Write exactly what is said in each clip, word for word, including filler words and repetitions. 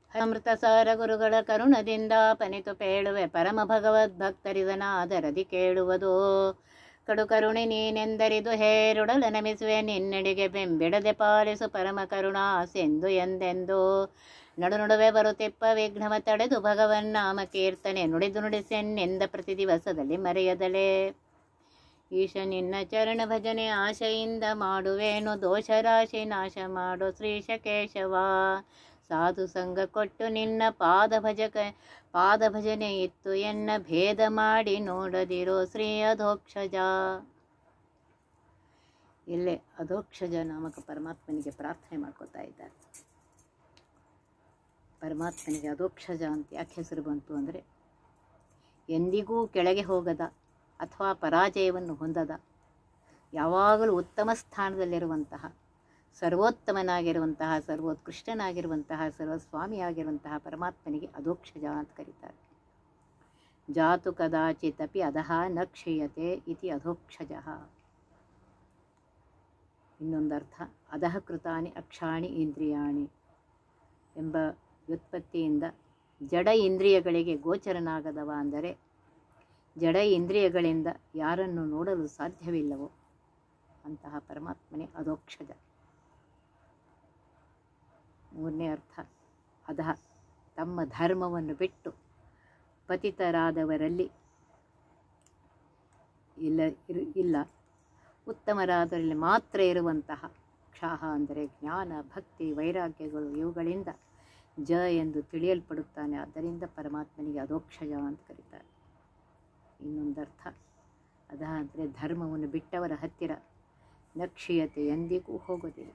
ಅಮೃತಸಾರ ಗುರುಗಳ ಕರುಣದಿಂದ ಪನಿತು ಪೇಳುವೆ ಪರಮ ಭಗವದ್ಭಕ್ತರಿದನಾದರದಿ ಕೇಳುವುದು. ಕಡು ಕರುಣೆ ನೀನೆಂದರಿದು ಹೇರುಡಲ ನಮಿಸುವೆ ನಿನ್ನೆಡೆಗೆ ಬೆಂಬಿಡದೆ ಪಾಲಿಸು ಪರಮ ಕರುಣಾಸೆಂದು ಎಂದೆಂದು. ನಡು ನಡುವೆ ಬರುತ್ತಿಪ್ಪ ವಿಘ್ನವ ತಡೆದು ಭಗವನ್ನಾಮ ಕೀರ್ತನೆ ನುಡಿದು ನುಡಿಸೆನ್ನೆಂದ ಪ್ರತಿ ದಿವಸದಲ್ಲಿ ಮರೆಯದಲೇ. ಈಶ ನಿನ್ನ ಚರಣ ಭಜನೆ ಆಶೆಯಿಂದ ಮಾಡುವೇನು ದೋಷರಾಶಿ ನಾಶ ಮಾಡು ಶ್ರೀಶ ಕೇಶವ. ಸಾಧು ಸಂಘ ಕೊಟ್ಟು ನಿನ್ನ ಪಾದ ಭಜಕ ಪಾದ ಭಜನೆ ಇತ್ತು ಎನ್ನ ಭೇದ ಮಾಡಿ ನೋಡದಿರೋ ಶ್ರೀ ಅಧೋಕ್ಷಜ. ಇಲ್ಲೇ ಅಧೋಕ್ಷಜ ನಾಮಕ ಪರಮಾತ್ಮನಿಗೆ ಪ್ರಾರ್ಥನೆ ಮಾಡ್ಕೋತಾ ಇದ್ದಾರೆ. ಪರಮಾತ್ಮನಿಗೆ ಅಧೋಕ್ಷಜ ಅಂತ ಯಾಕೆ ಹೆಸರು ಬಂತು ಅಂದರೆ, ಎಂದಿಗೂ ಕೆಳಗೆ ಹೋಗದ ಅಥವಾ ಪರಾಜಯವನ್ನು ಹೊಂದದ, ಯಾವಾಗಲೂ ಉತ್ತಮ ಸ್ಥಾನದಲ್ಲಿರುವಂತಹ, ಸರ್ವೋತ್ತಮನಾಗಿರುವಂತಹ, ಸರ್ವೋತ್ಕೃಷ್ಟನಾಗಿರುವಂತಹ, ಸರ್ವಸ್ವಾಮಿಯಾಗಿರುವಂತಹ ಪರಮಾತ್ಮನಿಗೆ ಅಧೋಕ್ಷಜ ಅಂತ ಕರೀತಾರೆ. ಜಾತು ಕದಾಚಿತಪಿ ಅಧಃ ನ ಕ್ಷೀಯತೆ ಇತಿ ಅಧೋಕ್ಷಜ. ಇನ್ನೊಂದರ್ಥ ಅಧಃ ಕೃತಾನಿ ಅಕ್ಷಾಣಿ ಇಂದ್ರಿಯಾಣಿ ಎಂಬ ವ್ಯುತ್ಪತ್ತಿಯಿಂದ ಜಡ ಇಂದ್ರಿಯಗಳಿಗೆ ಗೋಚರನಾಗದವ ಅಂದರೆ ಜಡ ಇಂದ್ರಿಯಗಳಿಂದ ಯಾರನ್ನು ನೋಡಲು ಸಾಧ್ಯವಿಲ್ಲವೋ ಅಂತಹ ಪರಮಾತ್ಮನೇ ಅಧೋಕ್ಷಜ. ಮೂರನೇ ಅರ್ಥ ಅಧಃ ತಮ್ಮ ಧರ್ಮವನ್ನು ಬಿಟ್ಟು ಪತಿತರಾದವರಲ್ಲಿ ಇಲ್ಲ ಇಲ್ಲ ಉತ್ತಮರಾದವರಲ್ಲಿ ಮಾತ್ರ ಇರುವಂತಹ ಕ್ಷಾಹ ಅಂದರೆ ಜ್ಞಾನ, ಭಕ್ತಿ, ವೈರಾಗ್ಯಗಳು ಇವುಗಳಿಂದ ಜ ಎಂದು ತಿಳಿಯಲ್ಪಡುತ್ತಾನೆ. ಆದ್ದರಿಂದ ಪರಮಾತ್ಮನಿಗೆ ಅಧೋಕ್ಷಜ ಅಂತ ಕರೀತಾರೆ. ಇನ್ನೊಂದರ್ಥ ಅಧಃ ಅಂದರೆ ಧರ್ಮವನ್ನು ಬಿಟ್ಟವರ ಹತ್ತಿರ ನಕ್ಷೀಯತೆ ಎಂದಿಗೂ ಹೋಗೋದಿಲ್ಲ.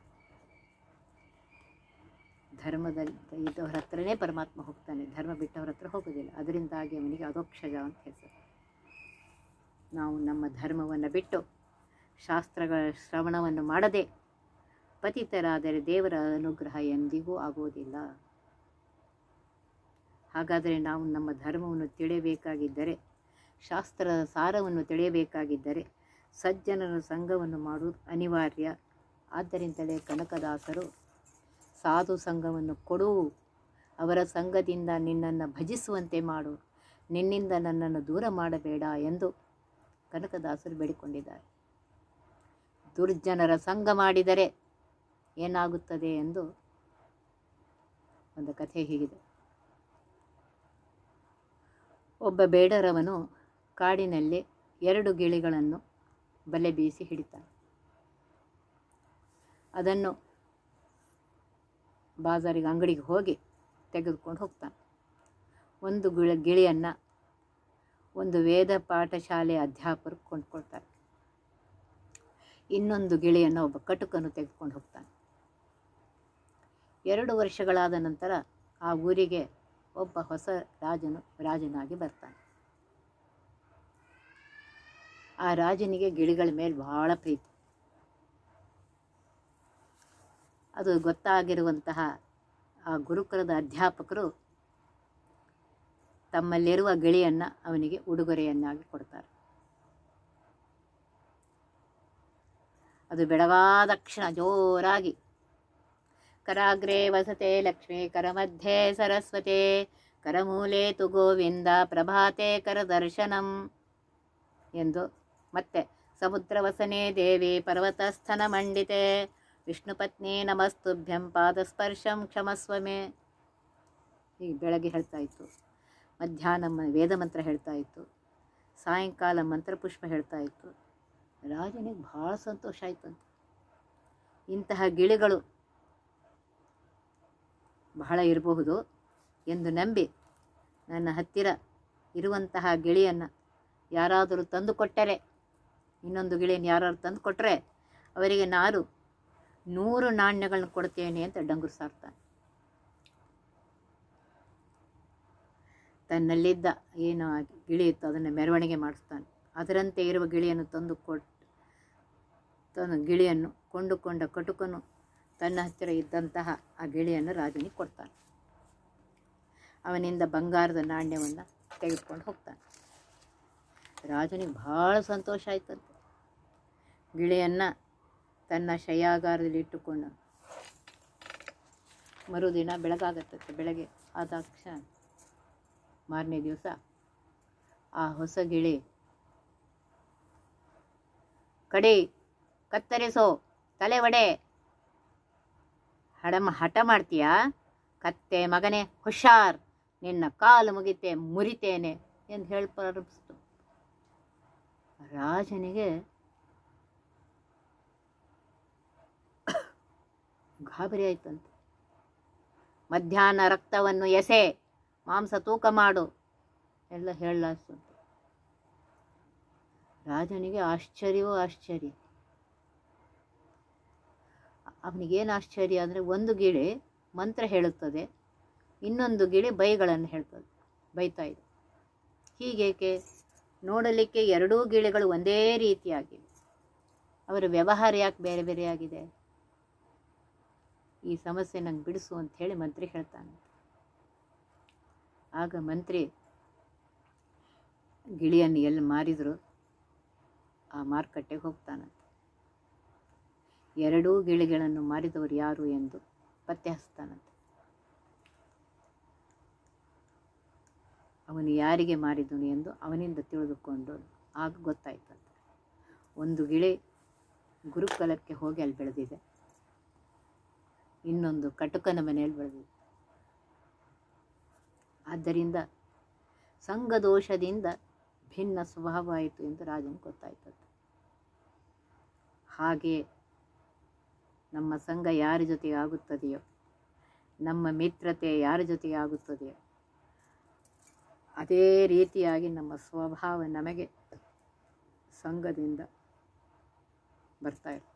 ಧರ್ಮದಲ್ಲಿ ಇದ್ದವರ ಹತ್ರನೇ ಪರಮಾತ್ಮ ಹೋಗ್ತಾನೆ, ಧರ್ಮ ಬಿಟ್ಟವರ ಹತ್ರ ಹೋಗೋದಿಲ್ಲ. ಅದರಿಂದಾಗಿ ಅವನಿಗೆ ಅಧೋಕ್ಷಜ ಅಂತ ಹೆಸರು. ನಾವು ನಮ್ಮ ಧರ್ಮವನ್ನು ಬಿಟ್ಟು ಶಾಸ್ತ್ರಗಳ ಶ್ರವಣವನ್ನು ಮಾಡದೆ ಪತಿತರಾದರೆ ದೇವರ ಅನುಗ್ರಹ ಎಂದಿಗೂ ಆಗುವುದಿಲ್ಲ. ಹಾಗಾದರೆ ನಾವು ನಮ್ಮ ಧರ್ಮವನ್ನು ತಿಳಿಯಬೇಕಾಗಿದ್ದರೆ, ಶಾಸ್ತ್ರದ ಸಾರವನ್ನು ತಿಳಿಯಬೇಕಾಗಿದ್ದರೆ ಸಜ್ಜನರ ಸಂಘವನ್ನು ಮಾಡುವುದು ಅನಿವಾರ್ಯ. ಆದ್ದರಿಂದಲೇ ಕನಕದಾಸರು ಸಾಧು ಸಂಘವನ್ನು ಕೊಡು, ಅವರ ಸಂಘದಿಂದ ನಿನ್ನನ್ನು ಭಜಿಸುವಂತೆ ಮಾಡು, ನಿನ್ನಿಂದ ನನ್ನನ್ನು ದೂರ ಮಾಡಬೇಡ ಎಂದು ಕನಕದಾಸರು ಬೇಡಿಕೊಂಡಿದ್ದಾರೆ. ದುರ್ಜನರ ಸಂಘ ಮಾಡಿದರೆ ಏನಾಗುತ್ತದೆ ಎಂದು ಒಂದು ಕಥೆ ಹೀಗಿದೆ. ಒಬ್ಬ ಬೇಡರವನು ಕಾಡಿನಲ್ಲಿ ಎರಡು ಗಿಳಿಗಳನ್ನು ಬಲೆ ಬೀಸಿ ಹಿಡಿತಾನೆ. ಅದನ್ನು ಬಾಜಾರಿಗೆ ಅಂಗಡಿಗೆ ಹೋಗಿ ತೆಗೆದುಕೊಂಡು ಹೋಗ್ತಾನೆ. ಒಂದು ಗಿಳ ಗಿಳಿಯನ್ನು ಒಂದು ವೇದ ಪಾಠಶಾಲೆ ಅಧ್ಯಾಪಕರು ಕೊಂಡ್ಕೊಳ್ತಾರೆ. ಇನ್ನೊಂದು ಗಿಳಿಯನ್ನು ಒಬ್ಬ ಕಟುಕನು ತೆಗೆದುಕೊಂಡು ಹೋಗ್ತಾನೆ. ಎರಡು ವರ್ಷಗಳಾದ ನಂತರ ಆ ಊರಿಗೆ ಒಬ್ಬ ಹೊಸ ರಾಜನು ರಾಜನಾಗಿ ಬರ್ತಾನೆ. ಆ ರಾಜನಿಗೆ ಗಿಳಿಗಳ ಮೇಲೆ ಬಹಳ ಪ್ರೀತಿ. ಅದು ಗೊತ್ತಾಗಿರುವಂತಹ ಆ ಗುರುಕುಲದ ಅಧ್ಯಾಪಕರು ತಮ್ಮಲ್ಲಿರುವ ಗಿಳಿಯನ್ನು ಅವನಿಗೆ ಉಡುಗೊರೆಯನ್ನಾಗಿ ಕೊಡ್ತಾರೆ. ಅದು ಬೆಳಗಾದ ಕ್ಷಣ ಜೋರಾಗಿ ಕರಾಗ್ರೇ ವಸತೆ ಲಕ್ಷ್ಮೀ ಕರಮಧ್ಯೆ ಸರಸ್ವತೆ ಕರಮೂಲೆ ತು ಗೋವಿಂದ ಪ್ರಭಾತೆ ಕರದರ್ಶನಂ ಎಂದು, ಮತ್ತೆ ಸಮುದ್ರವಸನೆ ದೇವಿ ಪರ್ವತಸ್ಥನ ಮಂಡಿತೆ ವಿಷ್ಣುಪತ್ನಿ ನಮಸ್ತುಭ್ಯಂ ಪಾದಸ್ಪರ್ಶಂ ಕ್ಷಮಸ್ವಮೆ. ಈಗ ಬೆಳಗ್ಗೆ ಹೇಳ್ತಾ ಇತ್ತು, ಮಧ್ಯಾಹ್ನ ವೇದ ಮಂತ್ರ ಹೇಳ್ತಾ ಇತ್ತು, ಸಾಯಂಕಾಲ ಮಂತ್ರಪುಷ್ಪ ಹೇಳ್ತಾ ಇತ್ತು. ರಾಜನಿಗೆ ಭಾಳ ಸಂತೋಷ ಆಯ್ತಂತೆ. ಇಂತಹ ಗಿಳಿಗಳು ಬಹಳ ಇರಬಹುದು ಎಂದು ನಂಬಿ ನನ್ನ ಹತ್ತಿರ ಇರುವಂತಹ ಗಿಳಿಯನ್ನು ಯಾರಾದರೂ ತಂದು ಕೊಟ್ಟರೆ, ಇನ್ನೊಂದು ಗಿಳಿಯನ್ನು ಯಾರಾದರೂ ತಂದು ಕೊಟ್ಟರೆ ಅವರಿಗೆ ನಾನು ನೂರು ನಾಣ್ಯಗಳನ್ನು ಕೊಡ್ತೇನೆ ಅಂತ ಡಂಗುರು ಸಾರ್ತಾನೆ. ತನ್ನಲ್ಲಿದ್ದ ಏನು ಗಿಳಿ ಇತ್ತು ಅದನ್ನು ಮೆರವಣಿಗೆ ಮಾಡಿಸ್ತಾನೆ. ಅದರಂತೆ ಇರುವ ಗಿಳಿಯನ್ನು ತಂದು ಕೊಟ್ಟು ತನ್ನ ಗಿಳಿಯನ್ನು ಕೊಂಡುಕೊಂಡ ಕಟುಕನು ತನ್ನ ಹತ್ತಿರ ಇದ್ದಂತಹ ಆ ಗಿಳಿಯನ್ನು ರಾಜನಿಗೆ ಕೊಡ್ತಾನೆ. ಅವನಿಂದ ಬಂಗಾರದ ನಾಣ್ಯವನ್ನು ತೆಗೆದುಕೊಂಡು ಹೋಗ್ತಾನೆ. ರಾಜನಿಗೆ ಭಾಳ ಸಂತೋಷ ಆಯ್ತಂತೆ. ಗಿಳಿಯನ್ನು ತನ್ನ ಶಯಾಗಾರದಲ್ಲಿ ಇಟ್ಟುಕೊಂಡು ಮರುದಿನ ಬೆಳಗಾಗತ್ತಂತೆ. ಬೆಳಗ್ಗೆ ಆದ ತಕ್ಷಣ ಮಾರನೇ ದಿವಸ ಆ ಹೊಸ ಗಿಳಿ ಕಡಿ, ಕತ್ತರಿಸೋ, ತಲೆ ಒಡೆ, ಹಡಮ ಹಠ ಮಾಡ್ತೀಯಾ ಕತ್ತೆ ಮಗನೇ, ಹುಷಾರ್, ನಿನ್ನ ಕಾಲು ಮುಗಿತೆ ಮುರಿತೇನೆ ಎಂದು ಹೇಳಿ ಪ್ರಾರಂಭಿಸ್ತು. ರಾಜನಿಗೆ ಗಾಬರಿ ಆಯ್ತಂತೆ. ಮಧ್ಯಾಹ್ನ ರಕ್ತವನ್ನು ಎಸೆ, ಮಾಂಸ ತೂಕ ಮಾಡು ಎಲ್ಲ ಹೇಳಲಾಸ್ತಂತೆ. ರಾಜನಿಗೆ ಆಶ್ಚರ್ಯವೋ ಆಶ್ಚರ್ಯ. ಅವನಿಗೇನು ಆಶ್ಚರ್ಯ ಅಂದರೆ, ಒಂದು ಗಿಳಿ ಮಂತ್ರ ಹೇಳುತ್ತದೆ, ಇನ್ನೊಂದು ಗಿಳಿ ಬೈಗಳನ್ನು ಹೇಳ್ತದೆ, ಬೈತಾ ಇದೆ. ಹೀಗೇಕೆ? ನೋಡಲಿಕ್ಕೆ ಎರಡೂ ಗಿಳಿಗಳು ಒಂದೇ ರೀತಿಯಾಗಿವೆ, ಅವರ ವ್ಯವಹಾರ ಯಾಕೆ ಬೇರೆ ಬೇರೆಯಾಗಿದೆ? ಈ ಸಮಸ್ಯೆ ನಂಗೆ ಬಿಡಿಸು ಅಂತ ಹೇಳಿ ಮಂತ್ರಿ ಹೇಳ್ತಾನೆ. ಆಗ ಮಂತ್ರಿ ಗಿಳಿಯನ್ನು ಎಲ್ಲಿ ಮಾರಿದ್ರು ಆ ಮಾರುಕಟ್ಟೆಗೆ ಹೋಗ್ತಾನಂತೆ. ಎರಡೂ ಗಿಳಿಗಳನ್ನು ಮಾರಿದವರು ಯಾರು ಎಂದು ಪತ್ತೆ ಹಚ್ತಾನಂತೆ. ಅವನು ಯಾರಿಗೆ ಮಾರಿದನು ಎಂದು ಅವನಿಂದ ತಿಳಿದುಕೊಂಡು ಆಗ ಗೊತ್ತಾಯ್ತಂತೆ. ಒಂದು ಗಿಳಿ ಗುರುಕುಲಕ್ಕೆ ಹೋಗಿ ಅಲ್ಲಿ ಬೆಳೆದಿದೆ, ಇನ್ನೊಂದು ಕಟುಕನ ಮನೆಯಲ್ಲಿ ಬೆಳೆದಿದೆ. ಆದ್ದರಿಂದ ಸಂಘದೋಷದಿಂದ ಭಿನ್ನ ಸ್ವಭಾವ ಆಯಿತು ಎಂದು ರಾಜನಿಗೆ ಗೊತ್ತಾಯ್ತದೆ. ಹಾಗೆ ನಮ್ಮ ಸಂಘ ಯಾರ ಜೊತೆಗೆ ಆಗುತ್ತದೆಯೋ, ನಮ್ಮ ಮಿತ್ರತೆ ಯಾರ ಜೊತೆಗೆ ಆಗುತ್ತದೆಯೋ, ಅದೇ ರೀತಿಯಾಗಿ ನಮ್ಮ ಸ್ವಭಾವ ನಮಗೆ ಸಂಘದಿಂದ ಬರ್ತಾ ಇರ್ತದೆ.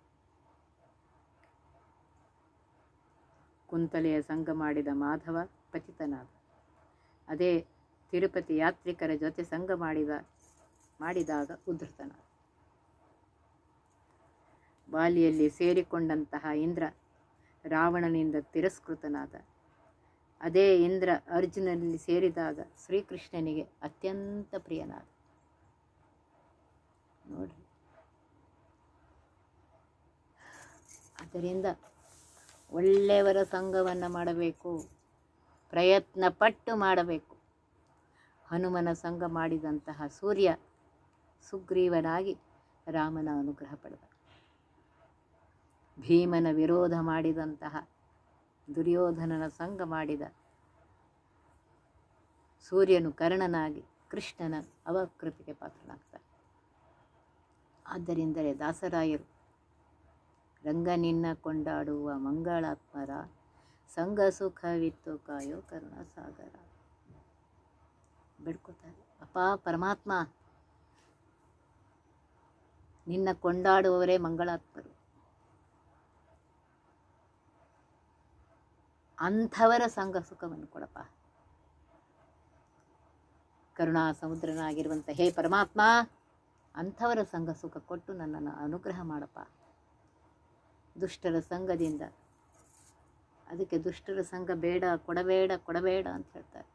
ಕುಂತಲೆಯ ಸಂಘ ಮಾಡಿದ ಮಾಧವ ಪತಿತನಾದ. ಅದೇ ತಿರುಪತಿ ಯಾತ್ರಿಕರ ಜೊತೆ ಸಂಘ ಮಾಡಿದ ಮಾಡಿದಾಗ ಉದ್ಧತನಾದ. ಬಾಲಿಯಲ್ಲಿ ಸೇರಿಕೊಂಡಂತಹ ಇಂದ್ರ ರಾವಣನಿಂದ ತಿರಸ್ಕೃತನಾದ. ಅದೇ ಇಂದ್ರ ಅರ್ಜುನಲ್ಲಿ ಸೇರಿದಾಗ ಶ್ರೀಕೃಷ್ಣನಿಗೆ ಅತ್ಯಂತ ಪ್ರಿಯನಾದ. ನೋಡ್ರಿ, ಆದ್ದರಿಂದ ಒಳ್ಳೆಯವರ ಸಂಘವನ್ನು ಮಾಡಬೇಕು, ಪ್ರಯತ್ನ ಪಟ್ಟು ಮಾಡಬೇಕು. ಹನುಮನ ಸಂಘ ಮಾಡಿದಂತಹ ಸೂರ್ಯ ಸುಗ್ರೀವನಾಗಿ ರಾಮನ ಅನುಗ್ರಹ ಪಡೆದ. ಭೀಮನ ವಿರೋಧ ಮಾಡಿದಂತಹ ದುರ್ಯೋಧನನ ಸಂಘ ಮಾಡಿದ ಸೂರ್ಯನು ಕರ್ಣನಾಗಿ ಕೃಷ್ಣನ ಅವಕೃತಿಗೆ ಪಾತ್ರನಾಗ್ತಾನೆ. ಆದ್ದರಿಂದಲೇ ದಾಸರಾಯರು ರಂಗ ನಿನ್ನ ಕೊಂಡಾಡುವ ಮಂಗಳಾತ್ಮರ ಸಂಘ ಸುಖವಿತ್ತು ಕಾಯೋ ಕರುಣಾಸಾಗರ ಬೇಡ್ಕೋತಾರೆ. ಅಪ್ಪ ಪರಮಾತ್ಮ, ನಿನ್ನ ಕೊಂಡಾಡುವವರೇ ಮಂಗಳಾತ್ಮರು, ಅಂಥವರ ಸಂಘ ಸುಖವನ್ನು ಕೊಡಪ್ಪ. ಕರುಣಾ ಸಮುದ್ರನಾಗಿರುವಂಥ ಹೇ ಪರಮಾತ್ಮ, ಅಂಥವರ ಸಂಘ ಸುಖ ಕೊಟ್ಟು ನನ್ನನ್ನು ಅನುಗ್ರಹ ಮಾಡಪ್ಪ. ದುಷ್ಟರ ಸಂಘದಿಂದ, ಅದಕ್ಕೆ ದುಷ್ಟರ ಸಂಘ ಬೇಡ, ಕೊಡಬೇಡ ಕೊಡಬೇಡ ಅಂತ ಹೇಳ್ತಾರೆ.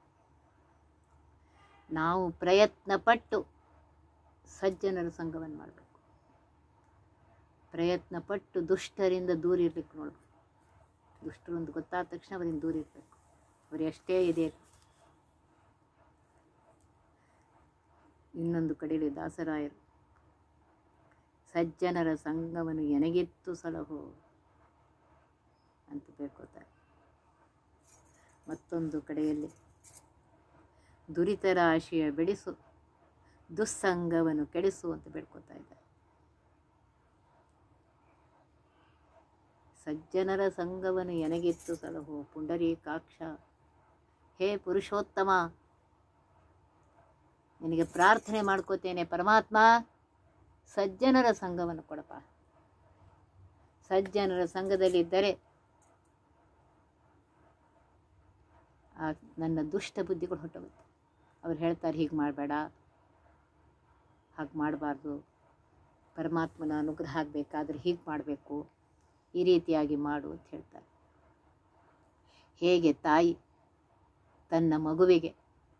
ನಾವು ಪ್ರಯತ್ನ ಪಟ್ಟು ಸಜ್ಜನರ ಸಂಘವನ್ನು ಮಾಡಬೇಕು. ಪ್ರಯತ್ನ ಪಟ್ಟು ದುಷ್ಟರಿಂದ ದೂರ ಇರಲಿಕ್ಕೆ ನೋಡಬೇಕು. ದುಷ್ಟರು ಒಂದು ಗೊತ್ತಾದ ತಕ್ಷಣ ಅವರಿಂದ ದೂರ ಇರಬೇಕು. ಅವರು ಎಷ್ಟೇ ಇದೆ. ಇನ್ನೊಂದು ಕಡೆಯಲ್ಲಿ ದಾಸರಾಯರು ಸಜ್ಜನರ ಸಂಘವನ್ನು ಎನಗಿತ್ತು ಸಲಹೋ ಅಂತ ಬೇಡ್ಕೋತಾರೆ. ಮತ್ತೊಂದು ಕಡೆಯಲ್ಲಿ ದುರಿತ ರಾಶಿಯ ಬೆಳೆಸು, ದುಸ್ಸಂಗವನ್ನು ಕೆಡಿಸು ಅಂತ ಬೇಡ್ಕೋತಾ ಇದ್ದಾರೆ. ಸಜ್ಜನರ ಸಂಘವನ್ನು ಎನಗಿತ್ತು ಸಲಹೋ ಪುಂಡರೀಕಾಕ್ಷ, ಹೇ ಪುರುಷೋತ್ತಮ, ನಿನಗೆ ಪ್ರಾರ್ಥನೆ ಮಾಡ್ಕೋತೇನೆ ಪರಮಾತ್ಮ, ಸಜ್ಜನರ ಸಂಘವನ್ನು ಕೊಡಪ್ಪ. ಸಜ್ಜನರ ಸಂಘದಲ್ಲಿದ್ದರೆ ಆ ನನ್ನ ದುಷ್ಟ ಬುದ್ಧಿಗಳು ಹೊಟ್ಟೋಗುತ್ತೆ. ಅವ್ರು ಹೇಳ್ತಾರೆ, ಹೀಗೆ ಮಾಡಬೇಡ, ಹಾಗೆ ಮಾಡಬಾರ್ದು, ಪರಮಾತ್ಮನ ಅನುಗ್ರಹ ಆಗಬೇಕಾದ್ರೆ ಹೀಗೆ ಮಾಡಬೇಕು, ಈ ರೀತಿಯಾಗಿ ಮಾಡು ಅಂತ ಹೇಳ್ತಾರೆ. ಹೇಗೆ ತಾಯಿ ತನ್ನ ಮಗುವಿಗೆ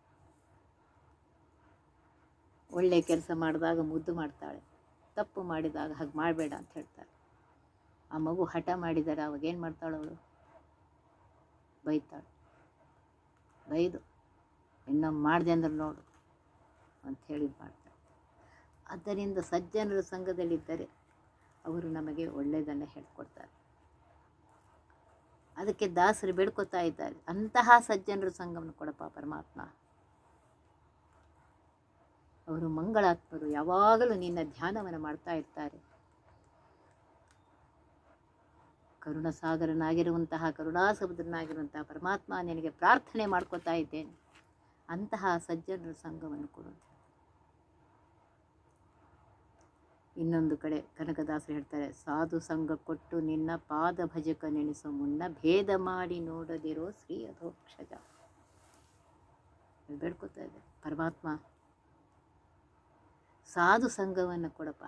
ಒಳ್ಳೆ ಕೆಲಸ ಮಾಡಿದಾಗ ಮುದ್ದು ಮಾಡ್ತಾಳೆ, ತಪ್ಪು ಮಾಡಿದಾಗ ಹಾಗೆ ಮಾಡಬೇಡ ಅಂತ ಹೇಳ್ತಾರೆ. ಆ ಮಗು ಹಠ ಮಾಡಿದರೆ ಅವಾಗೇನು ಮಾಡ್ತಾಳೆ ಅವಳು? ಬೈತಾಳೆ. ಬೈದು ಇನ್ನೊಮ್ಮೆ ಮಾಡಿದೆ ಅಂದ್ರೆ ನೋಡು ಅಂತ ಹೇಳಿದ್ದು ಮಾಡ್ತಾಳೆ. ಆದ್ದರಿಂದ ಸಜ್ಜನರ ಸಂಘದಲ್ಲಿದ್ದರೆ ಅವರು ನಮಗೆ ಒಳ್ಳೆಯದನ್ನು ಹೇಳ್ಕೊಡ್ತಾರೆ. ಅದಕ್ಕೆ ದಾಸರು ಬೇಡ್ಕೊತಾ ಇದ್ದಾರೆ, ಅಂತಹ ಸಜ್ಜನರ ಸಂಘವನ್ನು ಕೊಡಪ್ಪ ಪರಮಾತ್ಮ. ಅವರು ಮಂಗಳಾತ್ಮರು, ಯಾವಾಗಲೂ ನಿನ್ನ ಧ್ಯಾನವನ್ನು ಮಾಡ್ತಾ ಇರ್ತಾರೆ. ಕರುಣಸಾಗರನಾಗಿರುವಂತಹ ಕರುಣಾಸಮುದ್ರನಾಗಿರುವಂತಹ ಪರಮಾತ್ಮ, ನಿನಗೆ ಪ್ರಾರ್ಥನೆ ಮಾಡ್ಕೋತಾ ಇದ್ದೇನೆ, ಅಂತಹ ಸಜ್ಜನರ ಸಂಘವನ್ನು ಕೊಡು. ಇನ್ನೊಂದು ಕಡೆ ಕನಕದಾಸರು ಹೇಳ್ತಾರೆ, ಸಾಧು ಸಂಘ ಕೊಟ್ಟು ನಿನ್ನ ಪಾದ ಭಜಕ ನೆನೆಸೋ ಮುನ್ನ ಭೇದ ಮಾಡಿ ನೋಡದಿರೋ ಶ್ರೀ ಅಧೋಕ್ಷಜ. ಬೇಡ್ಕೋತಾ ಇದೆ ಪರಮಾತ್ಮ, ಸಾಧು ಸಂಘವನ್ನು ಕೊಡಪ್ಪ,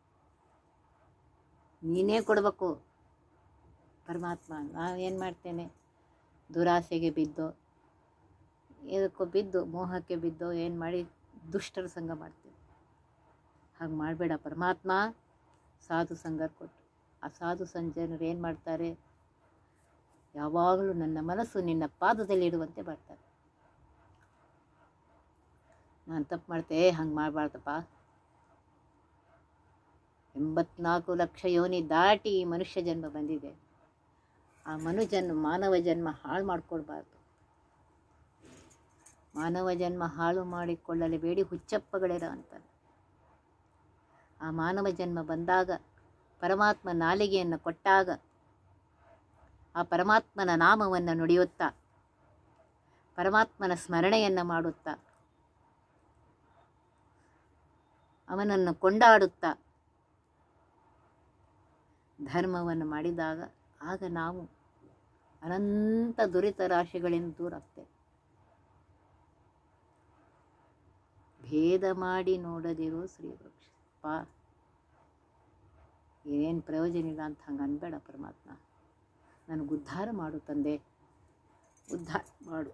ನೀನೇ ಕೊಡಬೇಕು ಪರಮಾತ್ಮ. ನಾವೇನು ಮಾಡ್ತೇನೆ, ದುರಾಸೆಗೆ ಬಿದ್ದೋ ಇದಕ್ಕೋ ಬಿದ್ದು ಮೋಹಕ್ಕೆ ಬಿದ್ದೋ ಏನು ಮಾಡಿ ದುಷ್ಟರ ಸಂಘ ಮಾಡ್ತೇವೆ. ಹಾಗೆ ಮಾಡಬೇಡ ಪರಮಾತ್ಮ. ಸಾಧು ಸಂಘ ಕೊಟ್ಟು ಆ ಸಾಧು ಸಂಜನರು ಏನು ಮಾಡ್ತಾರೆ, ಯಾವಾಗಲೂ ನನ್ನ ಮನಸ್ಸು ನಿನ್ನ ಪಾದದಲ್ಲಿಡುವಂತೆ ಮಾಡ್ತಾರೆ. ನಾನು ತಪ್ಪು ಮಾಡ್ತೆ, ಹಂಗೆ ಮಾಡಬಾರ್ದಪ್ಪ. ಎಂಬತ್ನಾಲ್ಕು ಲಕ್ಷ ಯೋನಿ ದಾಟಿ ಈ ಮನುಷ್ಯ ಜನ್ಮ ಬಂದಿದೆ. ಆ ಮನುಜನ್ಮ ಮಾನವ ಜನ್ಮ ಹಾಳು ಮಾಡಿಕೊಡ್ಬಾರ್ದು. ಮಾನವ ಜನ್ಮ ಹಾಳು ಮಾಡಿಕೊಳ್ಳಲೇಬೇಡಿ ಹುಚ್ಚಪ್ಪಗಳಿರ ಅಂತಾರೆ. ಆ ಮಾನವ ಜನ್ಮ ಬಂದಾಗ ಪರಮಾತ್ಮ ನಾಲಿಗೆಯನ್ನು ಕೊಟ್ಟಾಗ ಆ ಪರಮಾತ್ಮನ ನಾಮವನ್ನು ನುಡಿಯುತ್ತಾ, ಪರಮಾತ್ಮನ ಸ್ಮರಣೆಯನ್ನು ಮಾಡುತ್ತಾ, ಅವನನ್ನು ಕೊಂಡಾಡುತ್ತಾ ಧರ್ಮವನ್ನು ಮಾಡಿದಾಗ ಆಗ ನಾವು ಅನಂತ ದುರಿತ ರಾಶಿಗಳಿಂದ ದೂರ ಆಗ್ತೇವೆ. ಭೇದ ಮಾಡಿ ನೋಡದಿರೋ ಶ್ರೀ ವೃಕ್ಷ ಪಾ, ಏನೇನು ಪ್ರಯೋಜನ ಇಲ್ಲ ಅಂತ ಹಂಗೆ ಅನ್ಬೇಡ ಪರಮಾತ್ಮ. ನನಗೆ ಉದ್ಧಾರ ಮಾಡು ತಂದೆ, ಉದ್ಧಾರ ಮಾಡು,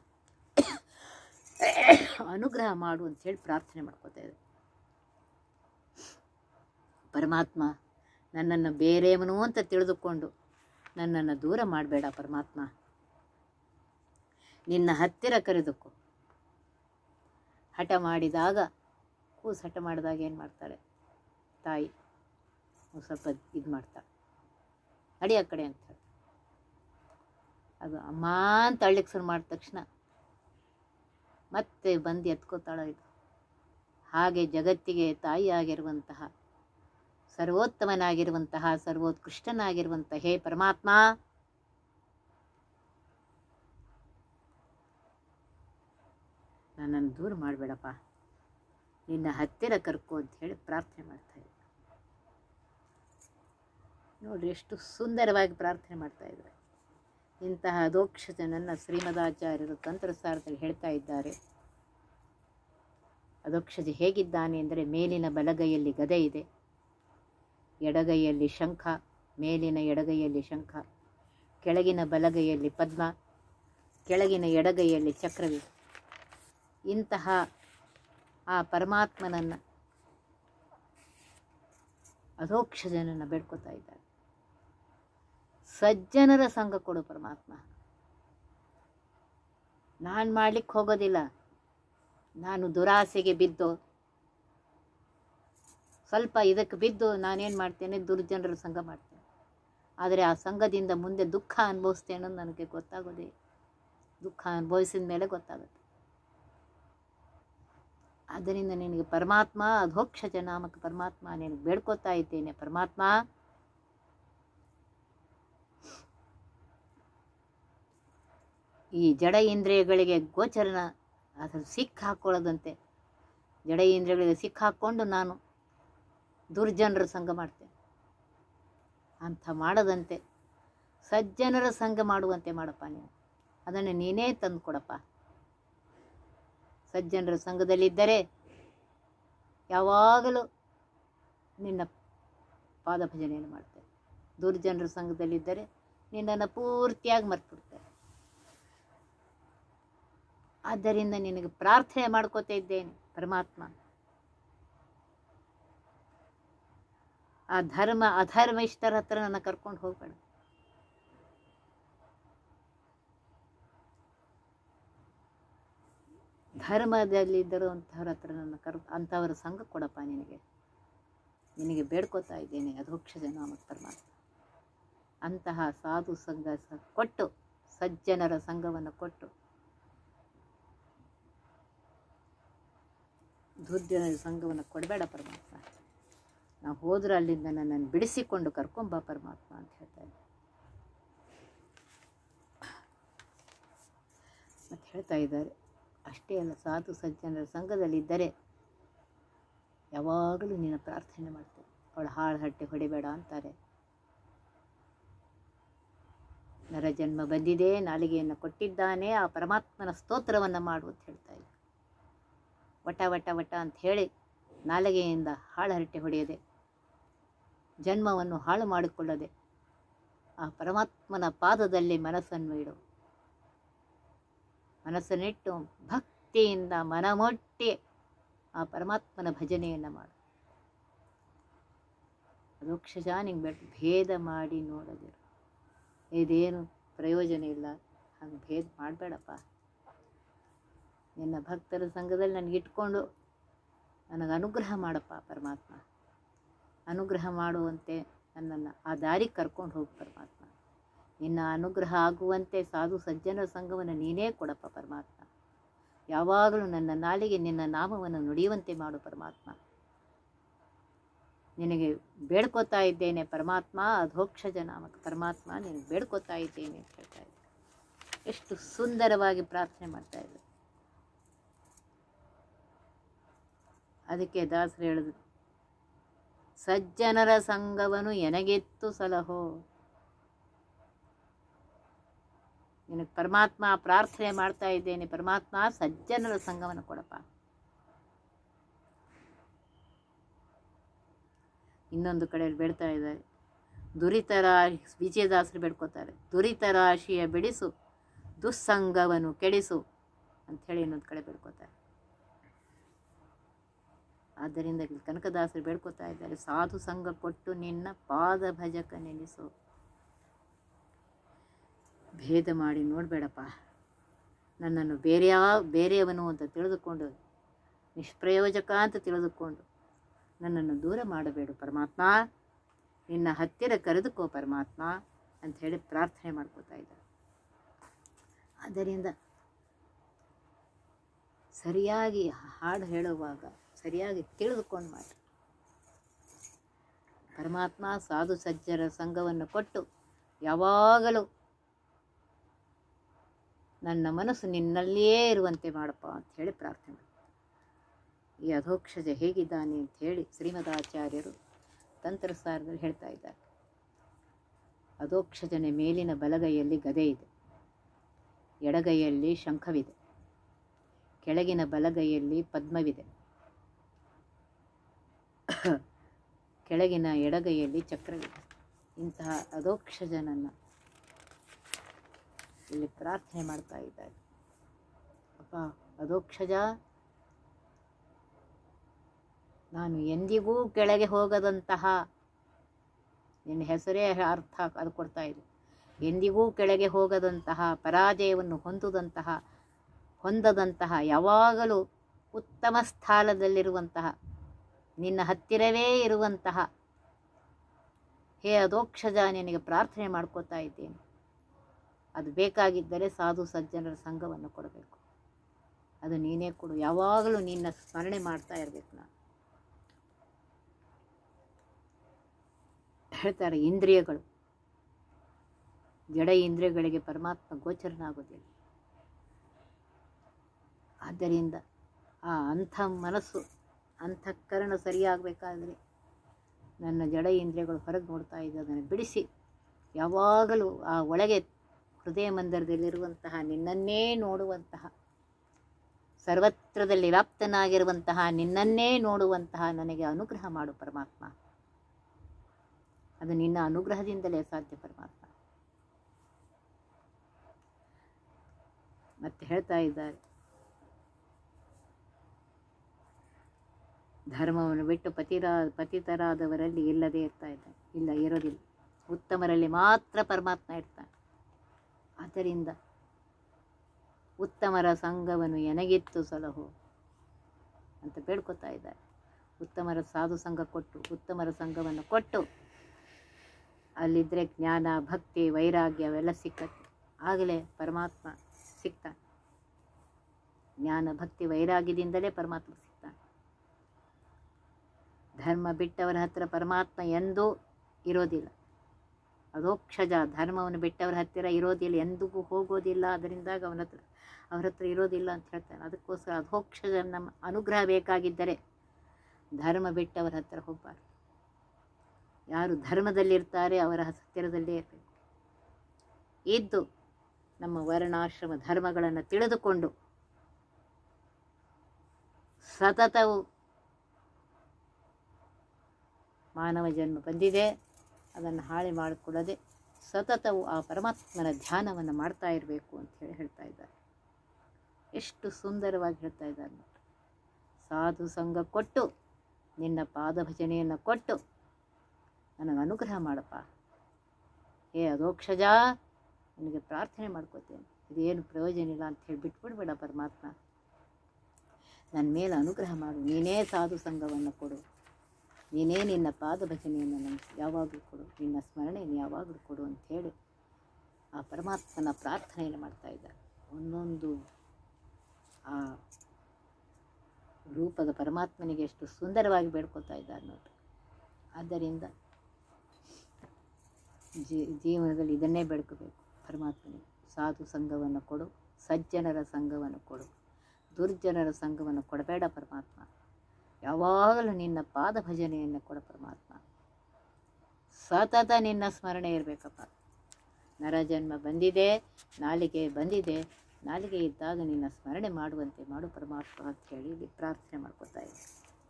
ಅನುಗ್ರಹ ಮಾಡು ಅಂಥೇಳಿ ಪ್ರಾರ್ಥನೆ ಮಾಡ್ಕೋತಾ ಇದೆ ಪರಮಾತ್ಮ. ನನ್ನನ್ನು ಬೇರೆಯವನು ಅಂತ ತಿಳಿದುಕೊಂಡು ನನ್ನನ್ನು ದೂರ ಮಾಡಬೇಡ ಪರಮಾತ್ಮ. ನಿನ್ನ ಹತ್ತಿರ ಕರೆದುಕೋ. ಹಠ ಮಾಡಿದಾಗ, ಕೂಸು ಹಠ ಮಾಡಿದಾಗ ಏನು ಮಾಡ್ತಾಳೆ ತಾಯಿ, ಸ್ವಲ್ಪ ಇದು ಮಾಡ್ತಾಳೆ, ನಡಿ ಆ ಕಡೆ ಅಂತ ಹೇಳಿ. ಅದು ಅಮ್ಮ ಅಂತ ಅಳ್ಳಿಕ್ಕೆ ಶುರು ಮಾಡಿದ ತಕ್ಷಣ ಮತ್ತೆ ಬಂದು ಎತ್ಕೋತಾಳ ಇದು. ಹಾಗೆ ಜಗತ್ತಿಗೆ ತಾಯಿಯಾಗಿರುವಂತಹ, ಸರ್ವೋತ್ತಮನಾಗಿರುವಂತಹ, ಸರ್ವೋತ್ಕೃಷ್ಟನಾಗಿರುವಂತಹ ಹೇ ಪರಮಾತ್ಮ, ನನ್ನನ್ನು ದೂರ ಮಾಡಬೇಡಪ್ಪ, ನಿನ್ನ ಹತ್ತಿರ ಕರ್ಕೋ ಅಂತ ಹೇಳಿ ಪ್ರಾರ್ಥನೆ ಮಾಡ್ತಾ ಇದ್ದೆ. ನೋಡ್ರಿ ಎಷ್ಟು ಸುಂದರವಾಗಿ ಪ್ರಾರ್ಥನೆ ಮಾಡ್ತಾ ಇದ್ದಾರೆ. ಇಂತಹ ಅಧೋಕ್ಷಜನನ್ನು ಶ್ರೀಮದಾಚಾರ್ಯರು ತಂತ್ರಸಾರದಲ್ಲಿ ಹೇಳ್ತಾ ಇದ್ದಾರೆ. ಅಧೋಕ್ಷಜ ಹೇಗಿದ್ದಾನೆ ಅಂದರೆ, ಮೇಲಿನ ಬಲಗೈಯಲ್ಲಿ ಗದೆ ಇದೆ, ಎಡಗೈಯಲ್ಲಿ ಶಂಖ, ಮೇಲಿನ ಎಡಗೈಯಲ್ಲಿ ಶಂಖ, ಕೆಳಗಿನ ಬಲಗೈಯಲ್ಲಿ ಪದ್ಮ, ಕೆಳಗಿನ ಎಡಗೈಯಲ್ಲಿ ಚಕ್ರವಿದೆ. ಇಂತಹ ಆ ಪರಮಾತ್ಮನನ್ನು ಅಧೋಕ್ಷಜನನ್ನು ಬೇಡ್ಕೋತಾ ಇದ್ದಾರೆ. ಸಜ್ಜನರ ಸಂಘ ಕೊಡು ಪರಮಾತ್ಮ. ನಾನು ಮಾಡಲಿಕ್ಕೆ ಹೋಗೋದಿಲ್ಲ, ನಾನು ದುರಾಸೆಗೆ ಬಿದ್ದು ಸ್ವಲ್ಪ ಇದಕ್ಕೆ ಬಿದ್ದು ನಾನೇನು ಮಾಡ್ತೇನೆ, ದುರ್ಜನರ ಸಂಘ ಮಾಡ್ತೇನೆ. ಆದರೆ ಆ ಸಂಘದಿಂದ ಮುಂದೆ ದುಃಖ ಅನುಭವಿಸ್ತೇನೆ ಅನ್ನೋದು ನನಗೆ ಗೊತ್ತಾಗೋದೇ. ದುಃಖ ಅನುಭವಿಸಿದ ಮೇಲೆ ಗೊತ್ತಾಗುತ್ತೆ. ಆದ್ದರಿಂದ ನಿನಗೆ ಪರಮಾತ್ಮ, ಅಧೋಕ್ಷಜ ನಾಮಕ ಪರಮಾತ್ಮ, ನಿನಗೆ ಬೇಡ್ಕೋತಾ ಇದ್ದೇನೆ ಪರಮಾತ್ಮ. ಈ ಜಡ ಇಂದ್ರಿಯಗಳಿಗೆ ಗೋಚರನ ಅದರ ಸಿಕ್ಕ ಹಾಕ್ಕೊಳ್ಳೋದಂತೆ, ಜಡ ಇಂದ್ರಿಯಗಳಿಗೆ ಸಿಕ್ಕ ಹಾಕ್ಕೊಂಡು ನಾನು ದುರ್ಜನರ ಸಂಘ ಮಾಡ್ತೇನೆ ಅಂಥ ಮಾಡದಂತೆ ಸಜ್ಜನರ ಸಂಘ ಮಾಡುವಂತೆ ಮಾಡಪ್ಪ ನೀನು. ಅದನ್ನು ನೀನೇ ತಂದು ಕೊಡಪ್ಪ. ಸಜ್ಜನರ ಸಂಘದಲ್ಲಿದ್ದರೆ ಯಾವಾಗಲೂ ನಿನ್ನ ಪಾದ ಭಜನೆಯನ್ನು ಮಾಡ್ತೇವೆ. ದುರ್ಜನರ ಸಂಘದಲ್ಲಿದ್ದರೆ ನಿನ್ನನ್ನು ಪೂರ್ತಿಯಾಗಿ ಮರ್ತ್ಬಿಡ್ತೇವೆ. ಆದ್ದರಿಂದ ನಿನಗೆ ಪ್ರಾರ್ಥನೆ ಮಾಡ್ಕೋತಾ ಇದ್ದೇನೆ ಪರಮಾತ್ಮ. ಆ ಧರ್ಮ ಅಧರ್ಮ ಇಷ್ಟರ ಹತ್ರ ನನ್ನ ಕರ್ಕೊಂಡು ಹೋಗಬೇಡ. ಧರ್ಮದಲ್ಲಿದ್ದರೂ ಅಂಥವ್ರ ಹತ್ರ ನನ್ನ ಕರ್ ಅಂಥವರ ಸಂಘ ಕೊಡಪ್ಪ ನಿನಗೆ ನಿನಗೆ ಬೇಡ್ಕೋತಾ ಇದ್ದೇನೆ ಅಧೋಕ್ಷಜ ನಾಮಕ ಪರಮಾತ್ಮ. ಅಂತಹ ಸಾಧು ಸಂಘ ಸ ಕೊಟ್ಟು ಸಜ್ಜನರ ಸಂಘವನ್ನು ಕೊಟ್ಟು ದುರ್ಜನರ ಸಂಘವನ್ನು ಕೊಡಬೇಡ ಪರಮಾತ್ಮ. ನಾವು ಹೋದ್ರೆ ಅಲ್ಲಿಂದ ನನ್ನನ್ನು ಬಿಡಿಸಿಕೊಂಡು ಕರ್ಕೊಂಬ ಪರಮಾತ್ಮ ಅಂತ ಹೇಳ್ತಾ ಇದ್ದೆ. ಮತ್ತು ಹೇಳ್ತಾ ಇದ್ದಾರೆ, ಅಷ್ಟೇ ಅಲ್ಲ, ಸಾಧು ಸಜ್ಜನರ ಸಂಘದಲ್ಲಿದ್ದರೆ ಯಾವಾಗಲೂ ನಿನ್ನ ಪ್ರಾರ್ಥನೆ ಮಾಡ್ತೇವೆ. ಅವಳು ಹಾಳು ಹಟ್ಟೆ ಹೊಡಿಬೇಡ ಅಂತಾರೆ. ನರಜನ್ಮ ಬಂದಿದೆ, ನಾಲಿಗೆಯನ್ನು ಕೊಟ್ಟಿದ್ದಾನೆ, ಆ ಪರಮಾತ್ಮನ ಸ್ತೋತ್ರವನ್ನು ಮಾಡು ಅಂತ ಹೇಳ್ತಾ ಇದ್ದೆ. ವಟ ವಟ ವಟ ಅಂತ ಹೇಳಿ ನಾಲಿಗೆಯಿಂದ ಹಾಳು ಹರಟೆ ಹೊಡೆಯದೆ, ಜನ್ಮವನ್ನು ಹಾಳು ಮಾಡಿಕೊಳ್ಳದೆ ಆ ಪರಮಾತ್ಮನ ಪಾದದಲ್ಲಿ ಮನಸ್ಸನ್ನು ಇಡು. ಮನಸ್ಸನ್ನಿಟ್ಟು ಭಕ್ತಿಯಿಂದ ಮನಮೊಟ್ಟಿ ಆ ಪರಮಾತ್ಮನ ಭಜನೆಯನ್ನು ಮಾಡು. ಅಧೋಕ್ಷಜ ನಿಂಗೆ ಬೆಟ್ ಭೇದ ಮಾಡಿ ನೋಡದಿರು. ಇದೇನು ಪ್ರಯೋಜನ ಇಲ್ಲ, ಹಂಗೆ ಭೇದ ಮಾಡಬೇಡಪ್ಪ. ನಿನ್ನ ಭಕ್ತರ ಸಂಘದಲ್ಲಿ ನನಗೆ ಇಟ್ಕೊಂಡು ನನಗೆ ಅನುಗ್ರಹ ಮಾಡಪ್ಪ ಪರಮಾತ್ಮ. ಅನುಗ್ರಹ ಮಾಡುವಂತೆ ನನ್ನನ್ನು ಆ ದಾರಿಗೆ ಕರ್ಕೊಂಡು ಹೋಗಿ ಪರಮಾತ್ಮ. ನಿನ್ನ ಅನುಗ್ರಹ ಆಗುವಂತೆ ಸಾಧು ಸಜ್ಜನರ ಸಂಘವನ್ನು ನೀನೇ ಕೊಡಪ್ಪ ಪರಮಾತ್ಮ. ಯಾವಾಗಲೂ ನನ್ನ ನಾಲಿಗೆ ನಿನ್ನ ನಾಮವನ್ನು ನುಡಿಯುವಂತೆ ಮಾಡು ಪರಮಾತ್ಮ. ನಿನಗೆ ಬೇಡ್ಕೋತಾ ಇದ್ದೇನೆ ಪರಮಾತ್ಮ, ಅಧೋಕ್ಷಜ ನಾಮಕ ಪರಮಾತ್ಮ, ನಿನಗೆ ಬೇಡ್ಕೋತಾ ಇದ್ದೇನೆ ಅಂತ ಹೇಳ್ತಾ ಇದ್ದೆ. ಎಷ್ಟು ಸುಂದರವಾಗಿ ಪ್ರಾರ್ಥನೆ ಮಾಡ್ತಾ ಇದ್ದೆ. ಅದಕ್ಕೆ ದಾಸರು ಹೇಳಿದ್ರು, ಸಜ್ಜನರ ಸಂಘವನ್ನು ಎನಗೆತ್ತು ಸಲಹೋ. ನಿನಗೆ ಪರಮಾತ್ಮ ಪ್ರಾರ್ಥನೆ ಮಾಡ್ತಾ ಇದ್ದೇನೆ ಪರಮಾತ್ಮ, ಸಜ್ಜನರ ಸಂಘವನ್ನು ಕೊಡಪ್ಪ. ಇನ್ನೊಂದು ಕಡೆಯಲ್ಲಿ ಬೇಡ್ತಾ ಇದ್ದಾರೆ, ದುರಿತರ ವಿಜಯದಾಸರು ಬೇಡ್ಕೋತಾರೆ, ದುರಿತ ರಾಶಿಯ ಬಿಡಿಸು ದುಸ್ಸಂಗವನ್ನು ಕೆಡಿಸು ಅಂಥೇಳಿ ಇನ್ನೊಂದು ಕಡೆ ಬೇಡ್ಕೋತಾರೆ. ಆದ್ದರಿಂದ ಇಲ್ಲಿ ಕನಕದಾಸರು ಬೇಡ್ಕೋತಾ ಇದ್ದಾರೆ, ಸಾಧು ಸಂಘ ಕೊಟ್ಟು ನಿನ್ನ ಪಾದ ಭಜಕ ನೆನೆಸು. ಭೇದ ಮಾಡಿ ನೋಡಬೇಡಪ್ಪ. ನನ್ನನ್ನು ಬೇರೆ ಬೇರೆಯವನು ಅಂತ ತಿಳಿದುಕೊಂಡು, ನಿಷ್ಪ್ರಯೋಜಕ ಅಂತ ತಿಳಿದುಕೊಂಡು ನನ್ನನ್ನು ದೂರ ಮಾಡಬೇಡು ಪರಮಾತ್ಮ, ನಿನ್ನ ಹತ್ತಿರ ಕರೆದುಕೋ ಪರಮಾತ್ಮ ಅಂಥೇಳಿ ಪ್ರಾರ್ಥನೆ ಮಾಡ್ಕೋತಾ ಇದ್ದಾರೆ. ಆದ್ದರಿಂದ ಸರಿಯಾಗಿ ಹಾಡು ಹೇಳುವಾಗ ಸರಿಯಾಗಿ ತಿಳಿದುಕೊಂಡು ಮಾಡಿ. ಪರಮಾತ್ಮ ಸಾಧು ಸಜ್ಜರ ಸಂಘವನ್ನು ಕೊಟ್ಟು ಯಾವಾಗಲೂ ನನ್ನ ಮನಸ್ಸು ನಿನ್ನಲ್ಲಿಯೇ ಇರುವಂತೆ ಮಾಡಪ್ಪ ಅಂತ ಹೇಳಿ ಪ್ರಾರ್ಥನೆ ಮಾಡಿ. ಈ ಅಧೋಕ್ಷಜ ಹೇಗಿದ್ದಾನೆ ಅಂತ ಹೇಳಿ ಶ್ರೀಮದಾಚಾರ್ಯರು ತಂತ್ರಸಾರದಲ್ಲಿ ಹೇಳ್ತಾ ಇದ್ದಾರೆ. ಅಧೋಕ್ಷಜನ ಮೇಲಿನ ಬಲಗೈಯಲ್ಲಿ ಗದೆ ಇದೆ, ಎಡಗೈಯಲ್ಲಿ ಶಂಖವಿದೆ, ಕೆಳಗಿನ ಬಲಗೈಯಲ್ಲಿ ಪದ್ಮವಿದೆ, ಕೆಳಗಿನ ಎಡಗೈಯಲ್ಲಿ ಚಕ್ರವಿದೆ. ಇಂತಹ ಅಧೋಕ್ಷಜನನ್ನು ಇಲ್ಲಿ ಪ್ರಾರ್ಥನೆ ಮಾಡ್ತಾ ಇದ್ದಾರೆ. ಅಪ್ಪ ಅಧೋಕ್ಷಜ, ನಾನು ಎಂದಿಗೂ ಕೆಳಗೆ ಹೋಗದಂತಹ, ನಿನ್ನ ಹೆಸರೇ ಅರ್ಥ ಅದು ಕೊಡ್ತಾ ಇದೆ, ಎಂದಿಗೂ ಕೆಳಗೆ ಹೋಗದಂತಹ, ಪರಾಜಯವನ್ನು ಹೊಂದದಂತಹ ಹೊಂದದಂತಹ ಯಾವಾಗಲೂ ಉತ್ತಮ ಸ್ಥಾನದಲ್ಲಿರುವಂತಹ, ನಿನ್ನ ಹತ್ತಿರವೇ ಇರುವಂತಹ ಹೇ ಅಧೋಕ್ಷಜ ನಿನಗೆ ಪ್ರಾರ್ಥನೆ ಮಾಡ್ಕೋತಾ ಇದ್ದೇನೆ. ಅದು ಬೇಕಾಗಿದ್ದರೆ ಸಾಧು ಸಜ್ಜನರ ಸಂಘವನ್ನು ಕೊಡಬೇಕು. ಅದು ನೀನೇ ಕೊಡು. ಯಾವಾಗಲೂ ನಿನ್ನ ಸ್ಮರಣೆ ಮಾಡ್ತಾ ಇರಬೇಕು. ನಾನು ಹೇಳ್ತಾರೆ, ಇಂದ್ರಿಯಗಳು, ಜಡ ಇಂದ್ರಿಯಗಳಿಗೆ ಪರಮಾತ್ಮ ಗೋಚರನಾಗೋದಿಲ್ಲ. ಆದ್ದರಿಂದ ಆ ಅಂಥ ಮನಸ್ಸು ಅಂತಃಕರಣ ಸರಿಯಾಗಬೇಕಾದ್ರೆ ನನ್ನ ಜಡ ಇಂದ್ರಿಯಗಳು ಹೊರಗೆ ನೋಡ್ತಾ ಇದ್ದ ಅದನ್ನು ಬಿಡಿಸಿ ಯಾವಾಗಲೂ ಆ ಒಳಗೆ ಹೃದಯ ಮಂದಿರದಲ್ಲಿರುವಂತಹ ನಿನ್ನನ್ನೇ ನೋಡುವಂತಹ, ಸರ್ವತ್ರದಲ್ಲಿ ವ್ಯಾಪ್ತನಾಗಿರುವಂತಹ ನಿನ್ನನ್ನೇ ನೋಡುವಂತಹ ನನಗೆ ಅನುಗ್ರಹ ಮಾಡು ಪರಮಾತ್ಮ. ಅದು ನಿನ್ನ ಅನುಗ್ರಹದಿಂದಲೇ ಸಾಧ್ಯ ಪರಮಾತ್ಮ. ಮತ್ತೆ ಹೇಳ್ತಾ ಇದ್ದಾರೆ, ಧರ್ಮವನ್ನು ಬಿಟ್ಟು ಪತಿರಾ ಪತಿತರಾದವರಲ್ಲಿ ಇಲ್ಲದೇ ಇರ್ತಾ ಇದ್ದಾನೆ, ಇಲ್ಲ ಇರೋದಿಲ್ಲ. ಉತ್ತಮರಲ್ಲಿ ಮಾತ್ರ ಪರಮಾತ್ಮ ಇರ್ತಾನೆ. ಆದ್ದರಿಂದ ಉತ್ತಮರ ಸಂಘವನ್ನು ಎನಗಿತ್ತು ಸಲಹು ಅಂತ ಬೇಡ್ಕೊತಾ ಇದ್ದಾರೆ. ಉತ್ತಮರ ಸಾಧು ಸಂಘ ಕೊಟ್ಟು, ಉತ್ತಮರ ಸಂಘವನ್ನು ಕೊಟ್ಟು, ಅಲ್ಲಿದ್ದರೆ ಜ್ಞಾನ, ಭಕ್ತಿ, ವೈರಾಗ್ಯ ಅವೆಲ್ಲ ಸಿಕ್ಕತ್ತೆ. ಆಗಲೇ ಪರಮಾತ್ಮ ಸಿಗ್ತಾನೆ. ಜ್ಞಾನ, ಭಕ್ತಿ, ವೈರಾಗ್ಯದಿಂದಲೇ ಪರಮಾತ್ಮ ಸಿಗ್ತಾನೆ. ಧರ್ಮ ಬಿಟ್ಟವರ ಹತ್ತಿರ ಪರಮಾತ್ಮ ಎಂದೂ ಇರೋದಿಲ್ಲ. ಅಧೋಕ್ಷಜ, ಧರ್ಮವನ್ನು ಬಿಟ್ಟವರ ಹತ್ತಿರ ಇರೋದಿಲ್ಲ, ಎಂದಿಗೂ ಹೋಗೋದಿಲ್ಲ. ಅದರಿಂದಾಗ ಅವನ ಹತ್ರ ಅವ್ರ ಹತ್ರ ಇರೋದಿಲ್ಲ ಅಂತ ಹೇಳ್ತಾನೆ. ಅದಕ್ಕೋಸ್ಕರ ಅಧೋಕ್ಷಜ ನಮ್ಮ ಅನುಗ್ರಹ ಬೇಕಾಗಿದ್ದರೆ ಧರ್ಮ ಬಿಟ್ಟವರ ಹತ್ತಿರ ಹೋಗಬಾರ್ದು. ಯಾರು ಧರ್ಮದಲ್ಲಿರ್ತಾರೆ ಅವರ ಹತ್ತಿರದಲ್ಲೇ ಇರಬೇಕು. ಇದ್ದು ನಮ್ಮ ವರ್ಣಾಶ್ರಮ ಧರ್ಮಗಳನ್ನು ತಿಳಿದುಕೊಂಡು ಸತತವು ಮಾನವ ಜನ್ಮ ಬಂದಿದೆ, ಅದನ್ನು ಹಾಳೆ ಮಾಡಿಕೊಳ್ಳದೆ ಸತತವು ಆ ಪರಮಾತ್ಮನ ಧ್ಯಾನವನ್ನು ಮಾಡ್ತಾ ಇರಬೇಕು ಅಂತ ಹೇಳಿ ಹೇಳ್ತಾ ಇದ್ದಾರೆ. ಎಷ್ಟು ಸುಂದರವಾಗಿ ಹೇಳ್ತಾ ಇದ್ದಾರೆ ನೋಡಿ. ಸಾಧು ಸಂಘ ಕೊಟ್ಟು, ನಿನ್ನ ಪಾದ ಭಜನೆಯನ್ನು ಕೊಟ್ಟು ನನಗೆ ಅನುಗ್ರಹ ಮಾಡಪ್ಪ. ಹೇ ಅಧೋಕ್ಷಜ, ನಿನಗೆ ಪ್ರಾರ್ಥನೆ ಮಾಡ್ಕೋತೇನೆ, ಇದೇನು ಪ್ರಯೋಜನ ಇಲ್ಲ ಅಂತ ಹೇಳಿ ಬಿಟ್ಬಿಡ್ಬೇಡ ಪರಮಾತ್ಮ. ನನ್ನ ಮೇಲೆ ಅನುಗ್ರಹ ಮಾಡು, ನೀನೇ ಸಾಧು ಸಂಘವನ್ನು ಕೊಡು, ನೀನೇ ನಿನ್ನ ಪಾದ ಭಜನೆಯನ್ನು ನನಗೆ ಯಾವಾಗಲೂ ಕೊಡು, ನಿನ್ನ ಸ್ಮರಣೆಯನ್ನು ಯಾವಾಗಲೂ ಕೊಡು ಅಂಥೇಳಿ ಆ ಪರಮಾತ್ಮನ ಪ್ರಾರ್ಥನೆಯನ್ನು ಮಾಡ್ತಾ ಇದ್ದಾರೆ. ಒಂದೊಂದು ಆ ರೂಪದ ಪರಮಾತ್ಮನಿಗೆ ಎಷ್ಟು ಸುಂದರವಾಗಿ ಬೇಡ್ಕೊತಾ ಇದ್ದಾರೆ ನೋಡ್ರಿ. ಆದ್ದರಿಂದ ಜೀ ಜೀವನದಲ್ಲಿ ಇದನ್ನೇ ಬೇಡ್ಕೋಬೇಕು ಪರಮಾತ್ಮನಿಗೆ. ಸಾಧು ಸಂಘವನ್ನು ಕೊಡು, ಸಜ್ಜನರ ಸಂಘವನ್ನು ಕೊಡು, ದುರ್ಜನರ ಸಂಘವನ್ನು ಕೊಡಬೇಡ ಪರಮಾತ್ಮ. ಯಾವಾಗಲೂ ನಿನ್ನ ಪಾದ ಭಜನೆಯನ್ನು ಕೊಡ ಪರಮಾತ್ಮ. ಸತತ ನಿನ್ನ ಸ್ಮರಣೆ ಇರಬೇಕಪ್ಪ. ನರಜನ್ಮ ಬಂದಿದೆ, ನಾಲಿಗೆ ಬಂದಿದೆ, ನಾಲಿಗೆ ಇದ್ದಾಗ ನಿನ್ನ ಸ್ಮರಣೆ ಮಾಡುವಂತೆ ಮಾಡು ಪರಮಾತ್ಮ ಅಂತ ಹೇಳಿ ಇಲ್ಲಿ ಪ್ರಾರ್ಥನೆ ಮಾಡ್ಕೋತಾ ಇದೆ.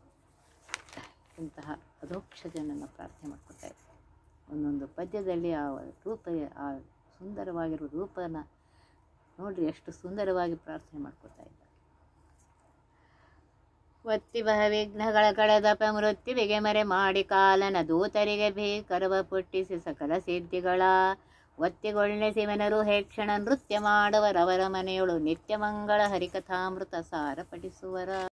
ಇಂತಹ ಅಧೋಕ್ಷಜನನ್ನು ಪ್ರಾರ್ಥನೆ ಮಾಡ್ಕೋತಾ ಇದೆ. ಒಂದೊಂದು ಪದ್ಯದಲ್ಲಿ ಆ ರೂಪ, ಆ ಸುಂದರವಾಗಿರುವ ರೂಪನ ನೋಡ್ರಿ ಎಷ್ಟು ಸುಂದರವಾಗಿ ಪ್ರಾರ್ಥನೆ ಮಾಡ್ಕೋತಾ ಇದ್ದಾರೆ. ಒತ್ತಿ ಬಹ ವಿಘ್ನಗಳ ಕಳೆದ ಪ್ರಮೃತ್ಯುವಿಗೆ ಮರೆ ಮಾಡಿ ಕಾಲನ ದೂತರಿಗೆ ಭೀಕರವ ಪುಟ್ಟಿಸಿ ಸಕಲ ಸಿದ್ಧಿಗಳ ಒತ್ತಿಗೊಳ್ಳೆ ಶಿವನರು ಹೇಕ್ಷಣ ನೃತ್ಯ ಮಾಡುವರವರ ಮನೆಯೊಳು ನಿತ್ಯ ಮಂಗಳ ಹರಿಕಥಾಮೃತ ಸಾರ ಪಠಿಸುವರ.